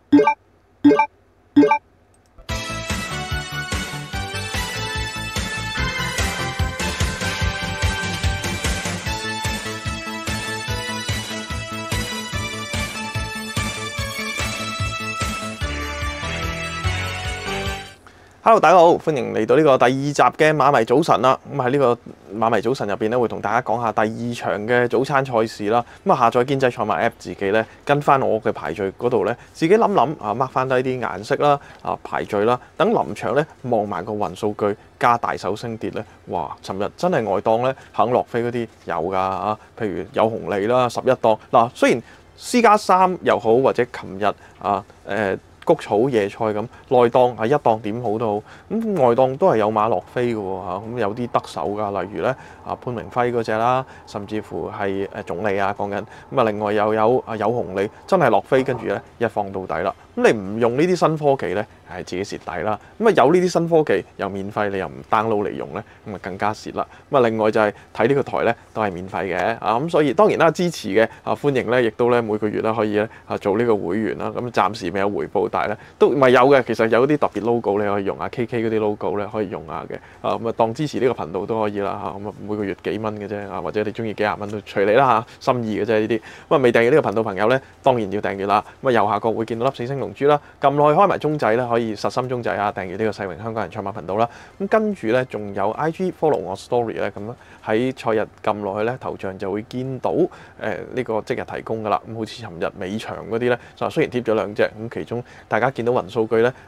Hello， 大家好，歡迎嚟到呢個第二集嘅馬迷早晨啦。咁喺呢個馬迷早晨入邊咧，會同大家講下第二場嘅早餐賽事啦。咁啊，下載經濟賽馬 App， 自己咧跟翻我嘅排序嗰度咧，自己諗諗啊，mark 翻低啲顏色啦，啊排序啦，等臨場咧望埋個運數據加大手升跌咧，哇！尋日真係外檔咧肯落飛嗰啲有㗎嚇，譬如有紅利啦，11檔嗱，雖然C+3又好或者琴日谷草野菜咁，內檔係一檔點好都好，咁外檔都係有馬落飛嘅喎嚇，咁有啲得手㗎，例如咧潘明輝嗰隻啦，甚至乎係總理啊講緊，咁啊另外又有有紅利真係落飛，跟住咧一放到底啦，咁你唔用呢啲新科技咧係自己蝕底啦，咁啊有呢啲新科技又免費，你又唔 download 嚟用咧，咁啊更加蝕啦，咁啊另外就係睇呢個台咧都係免費嘅啊，咁所以當然啦支持嘅歡迎咧，亦都咧每個月咧可以咧做呢個會員啦，咁暫時未有回報。但係咧都唔係有嘅，其實有啲特別 logo 你可以用啊 ，KK 嗰啲 logo 咧可以用下嘅，咁啊當支持呢個頻道都可以啦嚇，咁啊每個月幾蚊嘅啫，或者你中意幾廿蚊都隨你啦嚇，心意嘅啫呢啲。咁啊未訂閱呢個頻道朋友咧，當然要訂閱啦。咁啊右下角會見到粒四星龍珠啦，撳落去開埋鐘仔咧，可以實心鐘仔啊，訂閱呢個世榮香港人賽馬頻道啦。咁跟住咧仲有 IG follow 我 story 咧，咁喺賽日撳落去咧頭像就會見到呢個即日提供噶啦。咁好似尋日尾場嗰啲咧，就雖然貼咗兩隻，咁其中大家見到雲數據咧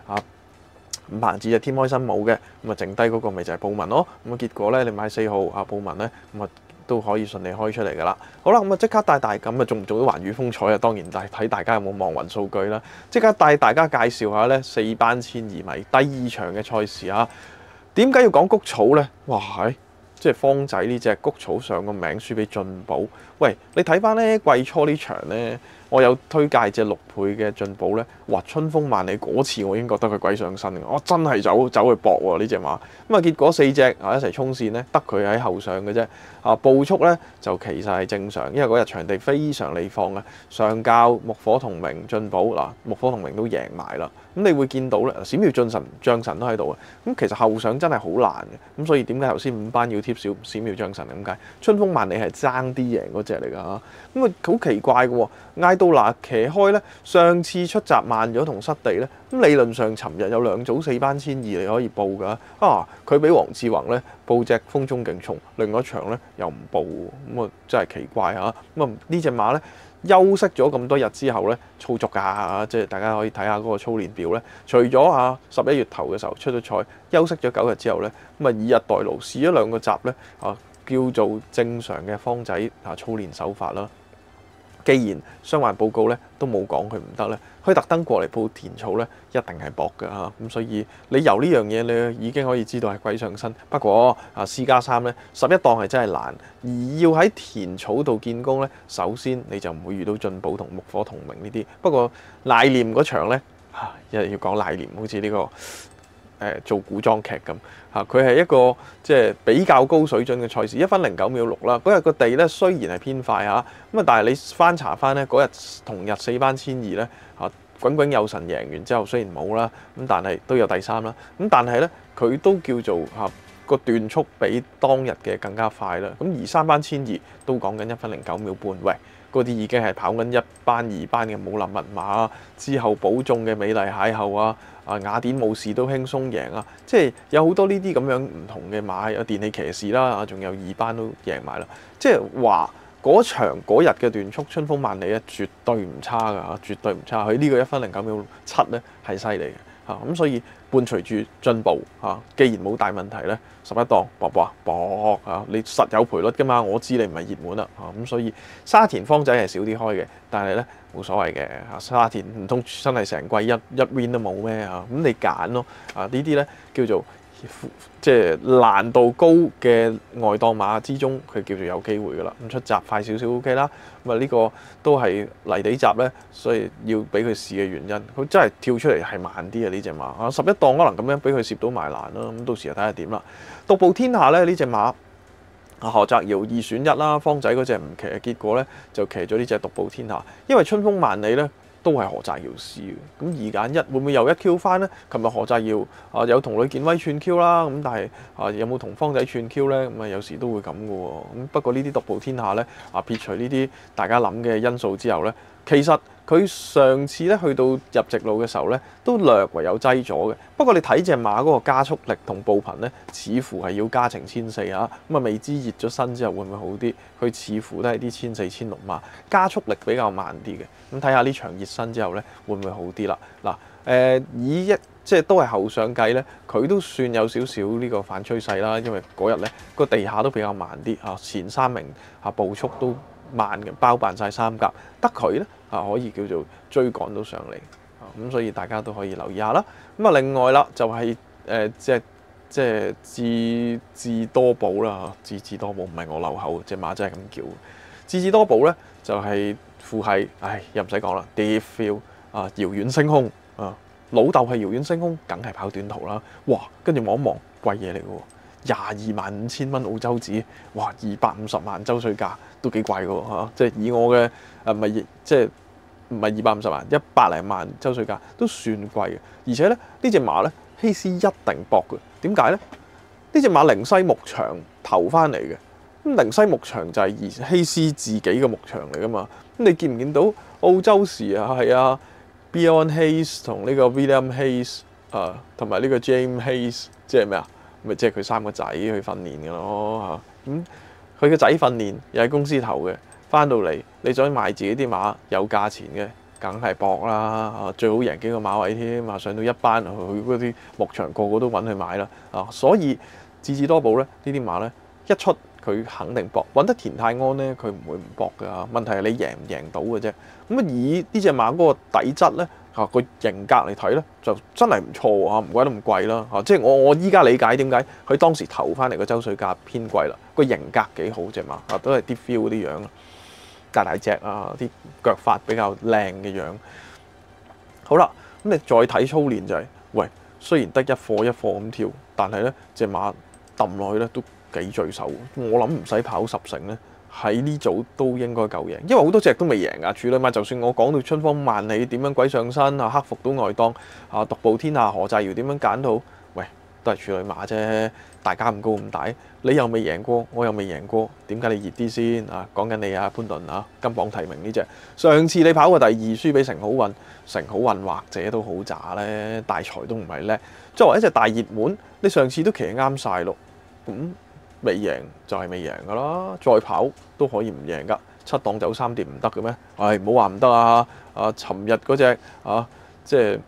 5萬字就添開心冇嘅，咁啊剩低嗰個咪就係報文咯。咁啊結果咧你買4號報文咧，咁啊都可以順利開出嚟噶啦。好啦，咁啊即刻帶大咁啊做唔做到環宇風采啊？當然睇大家有冇望雲數據啦。即刻帶大家介紹下咧4班千二米第二場嘅賽事啊。點解要講谷草咧？哇係！即係方仔呢隻谷草上個名輸俾進寶。喂，你睇翻咧季初呢場咧，我有推介隻6倍嘅進寶咧，哇！春風萬里嗰次我已經覺得佢鬼上身嘅，我真係走去搏喎呢隻馬。咁啊結果4隻一齊衝線咧，得佢喺後上嘅啫。步速咧就其實係正常，因為嗰日場地非常利放嘅，上交木火同名進寶嗱，木火同名都贏埋啦。咁你會見到咧，閃耀進神將神都喺度嘅。咁其實後上真係好難嘅。咁所以點解頭先5班要貼少閃耀將神咁解？春風萬里係爭啲贏嗰隻嚟㗎嚇。咁啊好奇怪嘅喎，嗌到嗱騎開咧，上次出閘慢咗同失地咧，咁理論上尋日有2組4班千二你可以報㗎。佢俾黃志宏咧報隻風中勁蟲，另外一場咧又唔報喎，咁啊真係奇怪嚇。咁啊呢隻馬咧休息咗咁多日之後咧操作㗎，即係大家可以睇下嗰個操練表咧。除咗11月頭嘅時候出咗賽，休息咗9日之後咧，咁啊以逸待勞試咗2個集咧叫做正常嘅方仔操練手法啦。既然傷患報告咧都冇講佢唔得咧，佢特登過嚟報田草咧，一定係搏㗎嚇。咁所以你由呢樣嘢你已經可以知道係鬼上身。不過C+3咧11檔係真係難，而要喺田草度見功咧，首先你就唔會遇到進寶同木火同名呢啲。不過賴念嗰場咧又要講賴念，好似呢個做古裝劇咁佢係一個即係比較高水準嘅賽事，1分09秒6啦。嗰日個地咧雖然係偏快咁但係你翻查翻咧嗰日同日4班千二咧滾滾有神贏完之後，雖然冇啦，咁但係都有第3啦。咁但係咧佢都叫做個段速比當日嘅更加快啦。咁而3班千二都講緊1分09秒半，喂，嗰啲已經係跑緊1班2班嘅武林密碼之後保中嘅美麗邂逅雅典武士都輕鬆贏即係有好多呢啲咁樣唔同嘅馬，有電氣騎士啦仲有2班都贏埋啦。即係話嗰場嗰日嘅段速春風萬里咧，絕對唔差㗎絕對唔差。佢呢個1分09秒7咧係犀利嘅咁所以伴隨住進步既然冇大問題咧，11檔搏你實有賠率㗎嘛。我知你唔係熱門啦咁所以沙田方仔係少啲開嘅，但係咧冇所謂嘅沙田唔通真係成季一 win 都冇咩咁你揀咯呢啲咧叫做即係難度高嘅外檔馬之中，佢叫做有機會㗎啦。咁出閘快少少 OK 啦。咁呢個都係泥地閘咧，所以要俾佢試嘅原因，佢真係跳出嚟係慢啲呢隻馬11檔可能咁樣俾佢攝到埋欄啦。咁到時就睇下點啦。獨步天下咧呢隻馬何澤堯2選1啦，方仔嗰隻唔騎，結果咧就騎咗呢隻獨步天下，因為春風萬里咧都係何澤堯試嘅。咁2揀1會唔會又1Q 翻呢？琴日何澤堯有同呂健威串 Q 啦，咁但係有冇同方仔串 Q呢？咁有時都會咁嘅喎。咁不過呢啲獨步天下呢，撇除呢啲大家諗嘅因素之後呢，其實佢上次咧去到入直路嘅時候咧，都略為有擠咗嘅。不過你睇隻馬嗰個加速力同步頻咧，似乎係要加成1400啊。咁啊未知熱咗身之後會唔會好啲？佢似乎都係啲1400、1600馬，加速力比較慢啲嘅。咁睇下呢場熱身之後咧，會唔會好啲啦？嗱，即係都係後上計咧，佢都算有少少呢個反趨勢啦。因為嗰日咧個地下都比較慢啲啊，前3名步速都慢嘅，包辦晒3甲，得佢咧可以叫做追趕到上嚟，咁所以大家都可以留意下啦。咁啊另外啦就係即係智多寶啦，智多寶唔係我漏口，隻馬真係咁叫。智多寶咧就係父系，又唔使講啦 Deep Feel 啊，遙遠星空啊，老豆係遙遠星空，梗係跑短途啦。哇，跟住望一望貴嘢嚟嘅喎，225000蚊澳洲紙，哇250萬周歲價都幾貴嘅喎嚇，即係以我嘅唔係250萬，100零萬周歲價都算貴嘅。而且咧呢隻馬咧希斯一定搏嘅，點解咧？呢隻馬靈西牧場投翻嚟嘅，咁靈西牧場就係希斯自己嘅牧場嚟噶嘛。咁你見唔見到澳洲時係啊 Beyond Hayes 同呢個 William Hayes 同埋呢個 James Hayes， 即係咩啊？咪即係佢3個仔去訓練嘅咯嚇。咁佢嘅仔訓練又喺公司投嘅，翻到嚟你想賣自己啲馬有價錢嘅，梗係搏啦！最好贏幾個馬位添，上到1班佢嗰啲牧場個個都揾佢買啦。所以智多寶咧呢啲馬咧一出佢肯定搏，揾得田泰安咧佢唔會唔搏㗎。問題係你贏唔贏到嘅啫。咁以呢隻馬嗰個底質咧個型格嚟睇咧，就真係唔錯喎，唔怪得咁貴啦。即係我依家理解點解佢當時投翻嚟個周歲價偏貴啦。個型格幾好隻馬，都係啲 feel 嗰啲樣，大隻啊，啲腳法比較靚嘅樣。好啦，咁你再睇操練就係，喂，雖然得一課一課咁跳，但係咧隻馬揼落去咧都幾聚手。我諗唔使跑10成咧，喺呢組都應該夠贏，因為好多隻都未贏啊。處女馬就算我講到春風萬里點樣鬼上身克服到外檔獨步天下何澤堯點樣揀到，喂，都係處女馬啫。大家咁高咁大，你又未贏過，我又未贏過，點解你熱啲先啊？講緊你潘頓金榜題名呢隻，上次你跑過第2，輸俾成好運，成好運或者都好渣咧，大財都唔係叻。作為一隻大熱門，你上次都騎啱晒咯，咁未贏就係未贏噶啦，再跑都可以唔贏噶。7檔走3碟唔得嘅咩？唔好話唔得啊！尋日嗰隻即係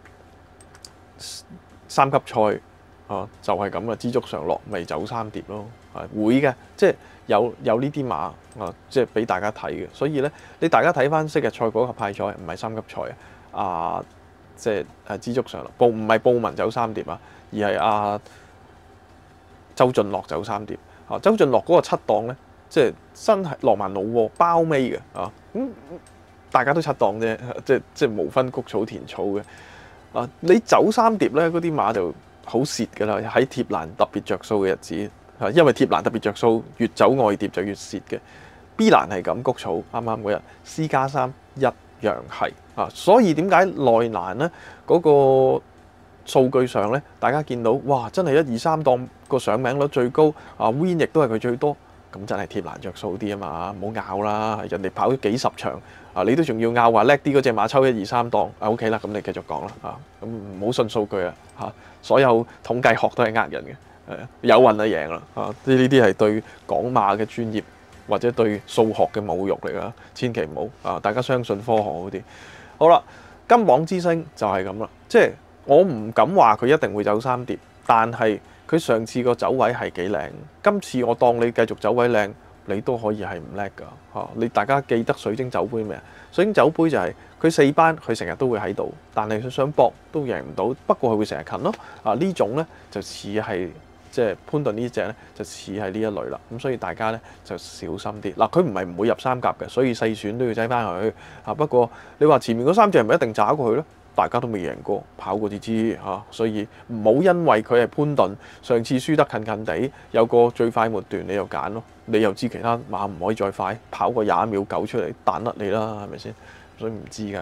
3級賽。就係咁啦，知足常樂，咪走3碟咯，會嘅，即係有呢啲馬即係俾大家睇嘅。所以咧，你大家睇翻昔日賽果及派賽，唔係3級賽即係知足常樂，唔係布文走3碟而係周俊樂走3碟。周俊樂嗰個7檔咧，即係真係浪漫老窩包尾嘅咁大家都7檔啫，即係無分谷草田草嘅你走3碟咧，嗰啲馬就好蝕㗎啦，喺貼欄特別着數嘅日子，因為貼欄特別着數，越走外碟就越蝕嘅。B 欄係咁谷草，啱啱嗰日 C+3一樣係所以點解內欄咧嗰個數據上咧，大家見到哇，真係1、2、3檔個上名率最高，Win 亦都係佢最多，咁真係貼欄着數啲啊嘛，唔好拗啦，人哋跑咗幾10場你都仲要拗話叻啲嗰隻馬抽1、2、3檔OK 啦，咁你繼續講啦咁唔好信數據所有統計學都係呃人嘅，有運就贏啦呢啲係對講馬嘅專業或者對數學嘅侮辱嚟㗎，千祈唔好大家相信科學好啲。好啦，金榜之星就係咁啦，即係我唔敢話佢一定會走3碟，但係佢上次個走位係幾靚，今次我當你繼續走位靚，你都可以係唔叻㗎你大家記得水晶酒杯未啊？水晶酒杯就係佢4班，佢成日都會喺度，但係佢想搏都贏唔到。不過佢會成日近咯呢種咧就似係即係潘頓呢隻咧就似係呢一類啦。咁所以大家咧就小心啲佢唔係唔會入3甲嘅，所以細選都要擠翻佢不過你話前面嗰3隻係咪一定渣過去咧？大家都未贏過，跑過至知所以唔好因為佢係潘頓，上次輸得近近地，有個最快末段你又揀咯，你又知其他馬唔可以再快，跑個21秒9出嚟彈甩你啦，係咪先？所以唔知㗎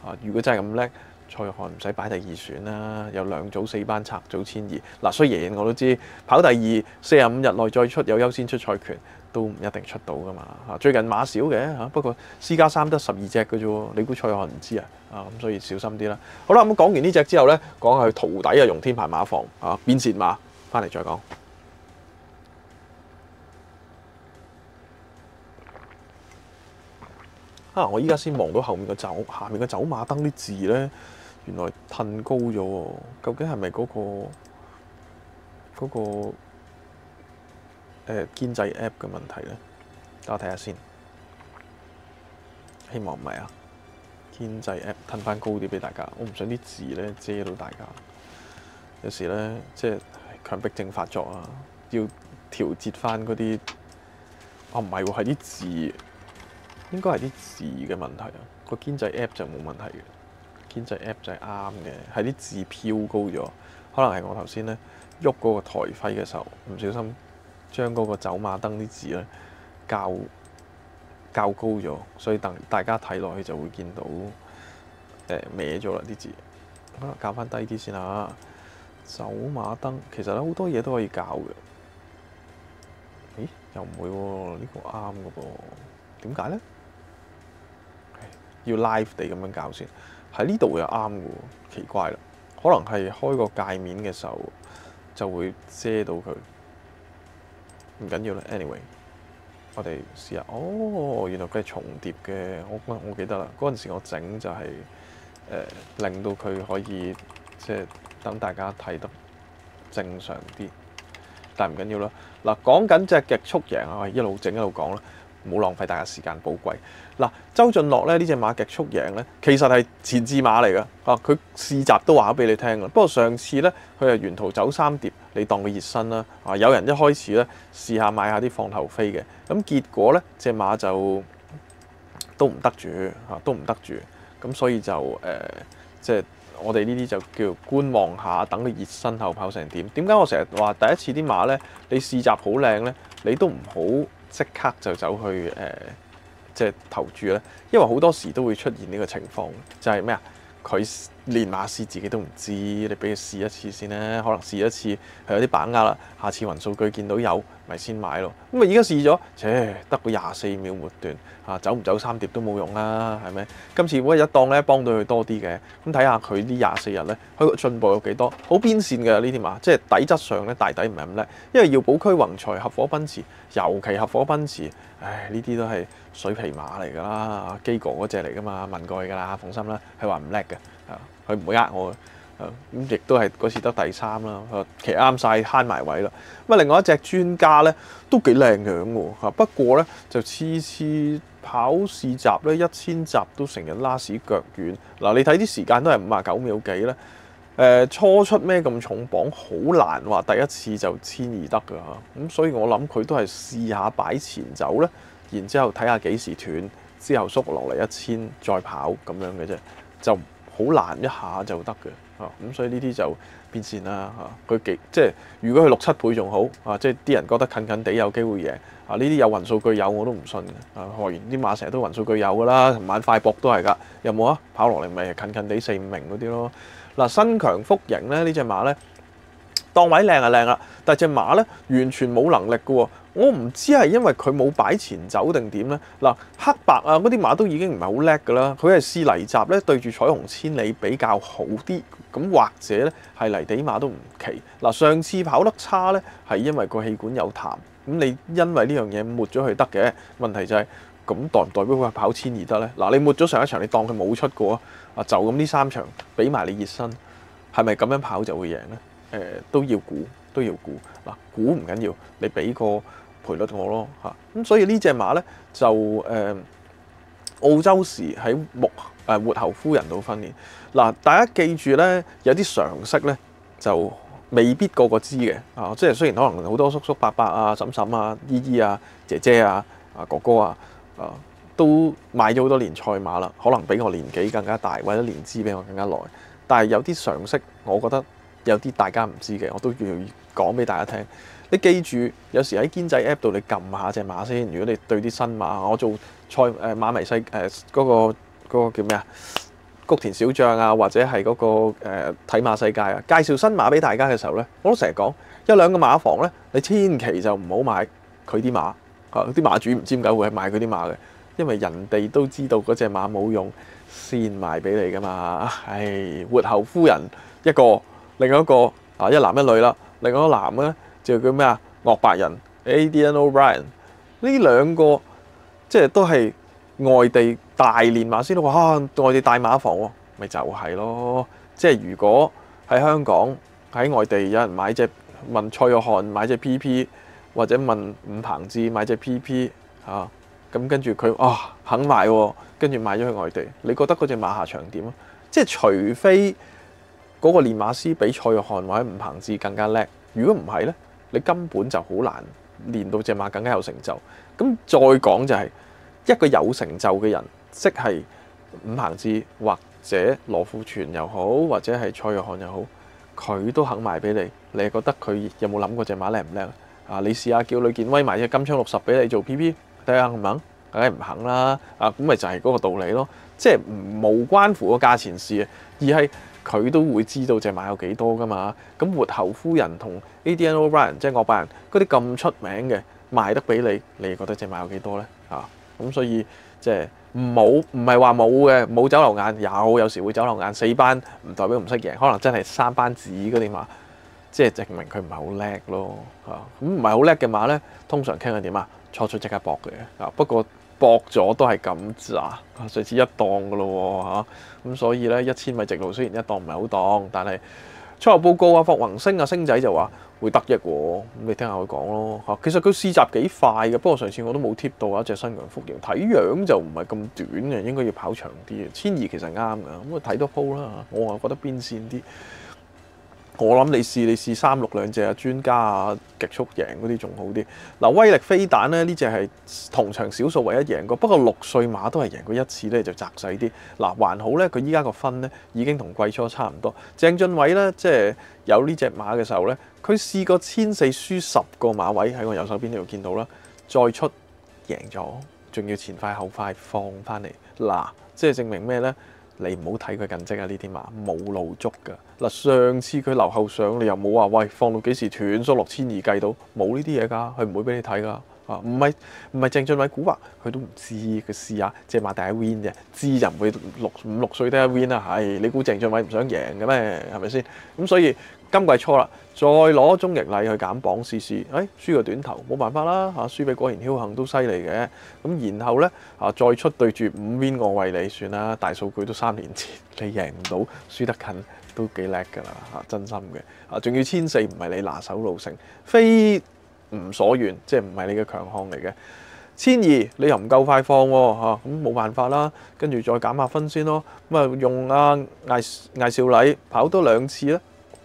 如果真係咁叻，蔡約翰唔使擺第2選啦，有2組4班拆組1,200。嗱，雖然我都知跑第2 45日內再出有優先出賽權，都唔一定出到噶嘛。最近馬少嘅不過私家3得12隻嘅啫喎，你估蔡約翰唔知啊？咁所以小心啲啦。好啦，咁講完呢隻之後咧，講下佢徒弟容天牌馬房變節馬，翻嚟再講。我依家先望到後面下面個走馬燈啲字咧，原來褪高咗喎。究竟係咪嗰個堅制 app 嘅問題咧？等我睇下先，希望唔係啊。堅制 app 褪翻高啲俾大家，我唔想啲字咧遮到大家。有時咧即係強迫症發作啊，要調節翻嗰啲。唔係喎，係啲字，應該係啲字嘅問題啊。個堅制 app 就冇問題嘅，堅制 app 就係啱嘅，係啲字飄高咗，可能係我頭先咧喐嗰個台徽嘅時候唔小心將嗰個走馬燈啲字咧較高咗，所以大家睇落去就會見到歪咗啦啲字。可能較翻低啲先嚇。走馬燈其實咧好多嘢都可以較嘅。咦？又唔會喎，呢個啱嘅噃。點解咧？要 live 地咁樣較先。喺呢度又啱嘅喎，奇怪啦。可能係開個界面嘅時候就會遮到佢。唔緊要啦 ，anyway， 我哋試下。原來佢係重疊嘅。我記得啦，嗰陣時我整就係令到佢可以即係等大家睇得正常啲。但係唔緊要啦。嗱，講緊隻極速贏啊，一路整一路講啦，唔好浪費大家時間寶貴。嗱，周俊樂咧呢隻馬極速贏咧，其實係前置馬嚟㗎。佢試閘都話咗俾你聽㗎。不過上次咧，佢係沿途走3碟，你當佢熱身啦。有人一開始咧試下買下啲放頭飛嘅，咁結果咧隻馬就都唔得住都唔得住。咁所以就即係我哋呢啲就叫觀望下，等佢熱身後跑成點。點解我成日話第一次啲馬咧，你試閘好靚咧，你都唔好即刻就走去即係投注咧，因為好多時都會出現呢個情況，就係咩啊？佢練馬師自己都唔知，你俾佢試一次先咧，可能試一次係有啲把握啦，下次雲數據見到有咪先買咯。咁而家試咗，得個24秒末段走唔走3碟都冇用啦，係咪？今次如果一檔咧幫到佢多啲嘅，咁睇下佢呢24日咧，佢個進步有幾多？好邊線嘅呢啲馬，即係底質上咧大底唔係咁叻，因為耀寶區宏財合夥奔馳，尤其合夥奔馳，呢啲都係水皮馬嚟㗎啦，基哥嗰隻嚟㗎嘛，問過佢㗎啦，放心啦，佢話唔叻嘅，佢唔會呃我嘅。咁亦都係嗰次得第3啦，騎啱晒慳埋位啦。咁另外一隻專家咧都幾靚樣喎，不過咧就次次跑試閘咧1000集都成日拉屎腳軟。嗱，你睇啲時間都係59秒幾咧。初出咩咁重磅，好難話第一次就1200得㗎嚇。咁所以我諗佢都係試下擺前走咧，然之後睇下幾時斷，之後縮落嚟1000再跑咁樣嘅啫，就好難一下就得嘅。咁所以呢啲就變線啦佢即係如果佢6-7倍仲好即係啲人覺得近近地有機會贏呢啲有雲數據有我都唔信嘅學完啲馬成日都雲數據有㗎啦，琴晚快博都係㗎，有冇啊？跑落嚟咪近近地4-5名嗰啲咯。嗱，新強福盈咧呢隻馬咧檔位靚係靚啦，但係隻馬咧完全冇能力嘅喎。我唔知係因為佢冇擺前走定點咧。嗱，黑白嗰啲馬都已經唔係好叻㗎啦，佢係試泥閘咧對住彩虹千里比較好啲，咁或者咧係泥地馬都唔奇。嗱，上次跑得差咧係因為個氣管有痰，咁你因為呢樣嘢抹咗佢得嘅，問題就係咁代唔代表佢跑1200得咧？嗱，你抹咗上一場，你當佢冇出過就咁呢3場俾埋你熱身，係咪咁樣跑就會贏咧？都要估，都要估。嗱，估唔緊要，你俾個賠率我咯咁所以呢隻馬咧就澳洲時喺活侯夫人度訓練。嗱，大家記住咧，有啲常識咧就未必個個知嘅即係雖然可能好多叔叔伯伯啊、嬸嬸啊、姨姨啊、姐姐啊、哥哥都買咗好多年賽馬啦，可能比我年紀更加大，或者年資比我更加耐。但係有啲常識，我覺得有啲大家唔知嘅，我都要講俾大家聽。你記住，有時喺堅制 App 度你撳下隻馬先。如果你對啲新馬，我做馬迷西嗰個叫咩啊？嗰谷田小將啊，或者係嗰個睇馬世界啊，介紹新馬俾大家嘅時候咧，我都成日講有兩個馬房咧，你千祈就唔好買佢啲馬，啲馬主唔知點解會係買佢啲馬嘅，因為人哋都知道嗰隻馬冇用，先賣俾你噶嘛。唉，活侯夫人一個，另外一個一男一女啦，另外一個男咧就叫咩啊？岳伯仁 Adrian O'Brien 呢兩個即係都係外地大練馬師都話外地大馬房喎，咪就係咯。即係如果喺香港喺外地有人買隻問蔡約翰買隻 PP， 或者問伍彭志買隻 PP 咁跟住佢肯買喎，跟住買咗去外地，你覺得嗰隻馬下場點啊？即係除非嗰個練馬師比蔡約翰或者伍彭志更加叻，如果唔係咧，你根本就好難練到隻馬更加有成就。咁再講就係一個有成就嘅人，即係伍彭志或者羅富全又好，或者係蔡約翰又好，佢都肯賣俾你，你係覺得佢有冇諗過隻馬叻唔叻啊？你試下叫呂健威買隻金槍60俾你做 PP， 睇下肯唔肯？梗係唔肯啦。咁咪就係嗰個道理咯。即係無關乎個價錢事嘅，而係佢都會知道隻馬有幾多噶嘛。咁活侯夫人同 Adrian O'Brien 即係岳伯仁嗰啲咁出名嘅賣得俾你，你覺得隻馬有幾多咧？咁所以即係唔係話冇嘅，冇走漏眼，有時會走漏眼。4班唔代表唔識贏，可能真係3班子嗰啲馬，即係證明佢唔係好叻咯。咁唔係好叻嘅馬咧，通常傾係點啊？初出即刻搏嘅。不過搏咗都係咁咋，上次一檔噶咯喎。咁所以咧1000米直路雖然一檔唔係好檔，但係賽後報告霍宏星星仔就話會得益喎。咁你聽下佢講咯。其實佢試閘幾快嘅，不過上次我都冇貼到一隻新陽福型，睇樣就唔係咁短嘅，應該要跑長啲嘅。1200其實啱㗎，咁睇多鋪啦。我覺得邊線啲。我諗你試3-6兩隻專家啊，極速贏嗰啲仲好啲。威力飛彈咧呢隻係同場少數唯一贏過，不過6歲馬都係贏過一次咧，就窄細啲。還好咧，佢依家個分咧已經同季初差唔多。鄭俊偉咧即係有呢隻馬嘅時候咧，佢試過1400輸10個馬位喺我右手邊呢度見到啦，再出贏咗，仲要前快後快放翻嚟。即係證明咩咧？你唔好睇佢近績啊！呢啲馬冇路捉㗎。上次佢留後上，你又冇話喂放到幾時斷縮6200計到，冇呢啲嘢㗎，佢唔會俾你睇㗎。唔係鄭俊偉估話，佢都唔知，佢試下隻馬第一 win 啫，知就唔會5-6歲第一 win 啦。係你估鄭俊偉唔想贏嘅咩？係咪先？咁所以今季初啦，再攞鐘奕禮去減磅試試，輸個短頭冇辦法啦輸俾果然僥倖都犀利嘅。咁然後咧再出對住5 win 我為你算啦，大數據都3年前你贏唔到，輸得近都幾叻㗎啦真心嘅。仲要1400唔係你拿手路程，非唔所願，即係唔係你嘅強項嚟嘅。1200你又唔夠快放喎咁冇辦法啦。跟住再減下分先咯。咁用艾少禮跑多2次啦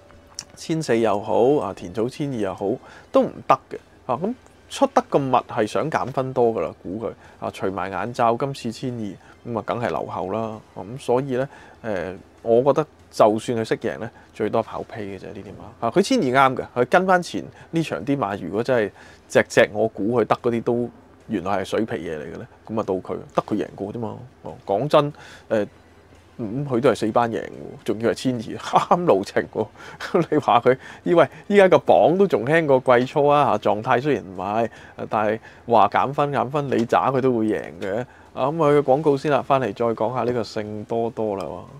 ，1400又好田草1200又好，都唔得嘅。咁出得咁密係想減分多㗎啦，估佢除埋眼罩，今次1200咁梗係留後啦。咁所以咧我覺得就算佢識贏咧，最多跑屁嘅啫呢啲馬。佢1200啱嘅，佢跟翻前呢場啲馬，如果真係隻我估佢得嗰啲都原來係水皮嘢嚟嘅咧，咁到佢得佢贏過啫嘛。講真佢都係4班贏喎，仲要係1200啱路程喎。你話佢依家個榜都仲輕過季初啊狀態雖然唔係，但係話減分你渣佢都會贏嘅。咁佢嘅廣告先啦，翻嚟再講下呢個聖多多啦。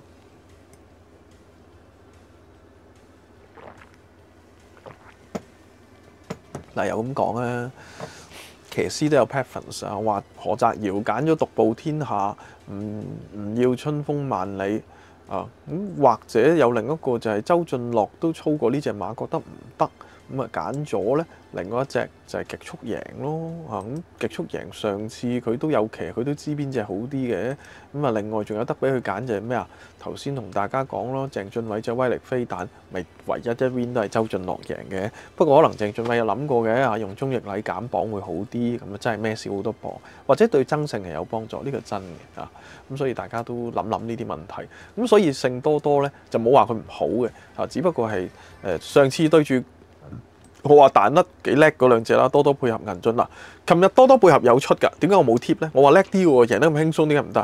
又咁講咧，騎師都有 preference 話何澤堯揀咗獨步天下，唔要春風萬里咁或者有另一個就係周俊樂都操過呢隻馬，覺得唔得，咁揀咗咧另外一隻就係極速贏咯。咁極速贏上次佢都有騎，佢都知邊隻好啲嘅。另外仲有得俾佢揀就係咩啊？頭先同大家講咯，鄭俊偉隻威力飛彈，咪唯一一 win 都係周俊樂贏嘅。不過可能鄭俊偉有諗過嘅用鐘奕禮減磅會好啲，咁真係孭少好多磅，或者對爭勝係有幫助，呢個真嘅咁所以大家都諗呢啲問題。咁所以聖多多咧就冇話佢唔好嘅只不過係上次對住我話彈得幾叻嗰兩隻啦，多多配合銀樽啦。琴日多多配合有出㗎，點解我冇貼咧？我話叻啲喎，贏得咁輕鬆，點解唔得？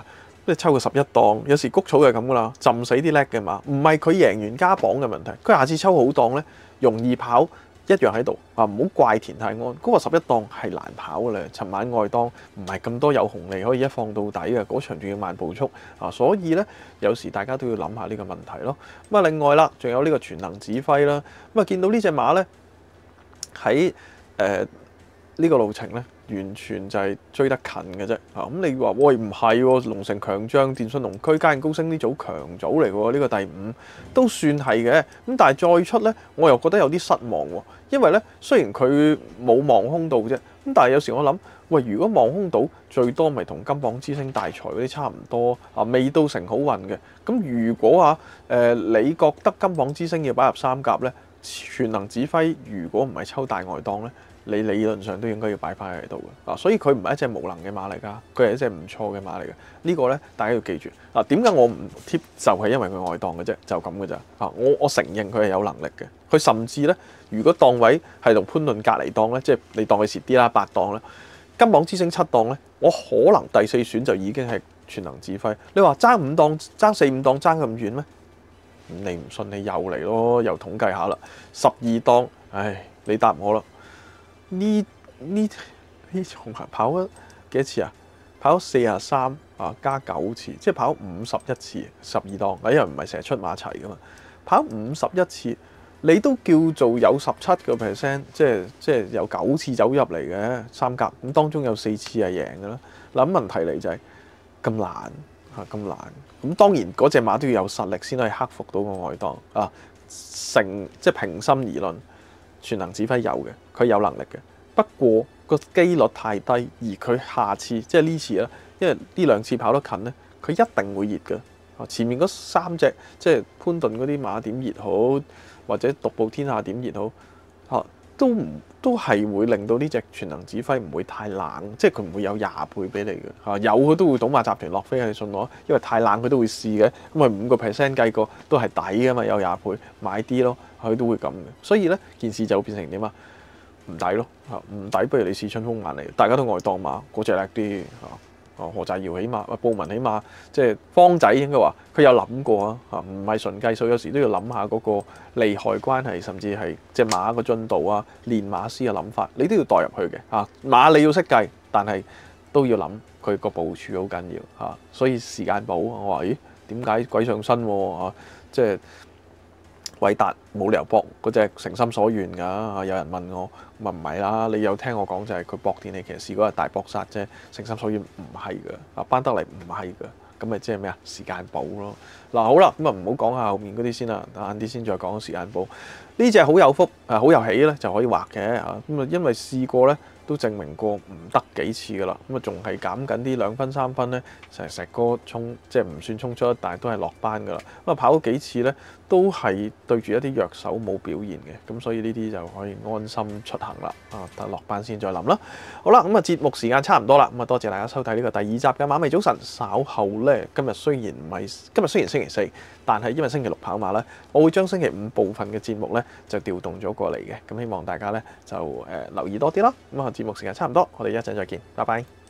你抽個11檔，有時谷草就係咁噶啦，浸死啲叻嘅馬，唔係佢贏完加磅嘅問題，佢下次抽好檔咧，容易跑一樣喺度啊！唔好怪田泰安，嗰個11檔係難跑嘅咧。尋晚外檔唔係咁多有紅利可以一放到底嘅，嗰場仲要慢步速啊，所以咧有時大家都要諗下呢個問題咯。咁啊，另外啦，仲有呢個全能指揮啦，咁啊見到呢隻馬咧喺呢個路程咧，完全就係追得近嘅啫。咁你話喂唔係喎，龍城強將、電訊龍區、嘉應高升呢組強組嚟喎，呢個第5都算係嘅。咁但係再出咧，我又覺得有啲失望喎。因為咧，雖然佢冇望空到啫，咁但係有時我諗，喂，如果望空到最多咪同金榜之星大財嗰啲差唔多啊，未到成好運嘅。咁如果你覺得金榜之星要擺入3甲咧，全能指揮如果唔係抽大外檔咧，你理論上都應該要擺翻喺度嘅啊，所以佢唔係一隻無能嘅馬嚟㗎，佢係一隻唔錯嘅馬嚟嘅。呢個咧大家要記住啊。點解我唔貼就係因為佢外檔嘅啫，就咁嘅咋啊。我承認佢係有能力嘅，佢甚至咧，如果檔位係同潘頓隔離檔咧，即係你當佢蝕啲啦，8檔啦，金榜之星7檔咧，我可能第4選就已經係全能指揮。你話爭5檔、爭4、5檔爭咁遠咩？你唔信你又嚟咯，又統計下啦，12檔，唉，你答我啦。呢場跑咗幾多次啊？跑咗43啊，加9次，即係跑51次，12檔。因為唔係成日出馬齊噶嘛，跑51次，你都叫做有17%，即係有9次走入嚟嘅3甲，咁當中有4次係贏嘅啦。嗱，咁問題嚟就係咁難嚇，咁難。咁當然嗰隻馬都要有實力先可以克服到個外檔啊。即係平心而論。全能指揮有嘅，佢有能力嘅，不過個機率太低，而佢下次即係呢次啦，因為呢2次跑得近咧，佢一定會熱嘅。前面嗰3隻即係潘頓嗰啲馬點熱好，或者獨步天下點熱好，都係會令到呢隻全能指揮唔會太冷，即係佢唔會有20倍俾你嘅。有佢都會賭馬集團落飛，你信我，因為太冷佢都會試嘅。咁咪5% 計過都係抵㗎嘛，有20倍買啲咯。佢都會咁嘅，所以咧件事就會變成點啊？唔抵咯，唔抵不如你試春風萬里，大家都外檔馬，嗰隻叻啲嚇。何澤堯起碼，布文起碼，即係方仔應該話佢有諗過啊，唔係純計數，有時都要諗下嗰個利害關係，甚至係隻馬個進度啊、練馬師嘅諗法，你都要代入去嘅嚇。馬你要識計，但係都要諗佢個部署好緊要嚇。所以時間寶，我話咦點解鬼上身喎？即係。韋達冇理由搏嗰隻誠心所願㗎，有人問我，咪唔係啦，你有聽我講就係佢搏田氣騎士嗰日大搏殺啫，誠心所願唔係㗎，班德利唔係㗎，咁咪即係咩啊？時間寶咯。嗱好啦，咁啊唔好講下後面嗰啲先啦，晏啲先再講時間寶。呢隻好有福好有喜咧就可以畫嘅嚇，咁啊因為試過咧都證明過唔得幾次㗎啦，咁啊仲係減緊啲2分3分咧，成個衝即係唔算衝出，但係都係落班㗎啦。咁啊跑咗幾次咧，都係對住一啲弱手冇表現嘅，咁所以呢啲就可以安心出行啦。等落班先再諗啦。好啦，咁啊節目時間差唔多啦，咁啊多謝大家收睇呢個第2集嘅馬迷早晨。稍後咧今日雖然星期4，但係因為星期6跑馬咧，我會將星期5部分嘅節目咧就調動咗過嚟嘅，咁希望大家咧就留意多啲啦。咁啊節目時間差唔多，我哋一陣再見，拜拜。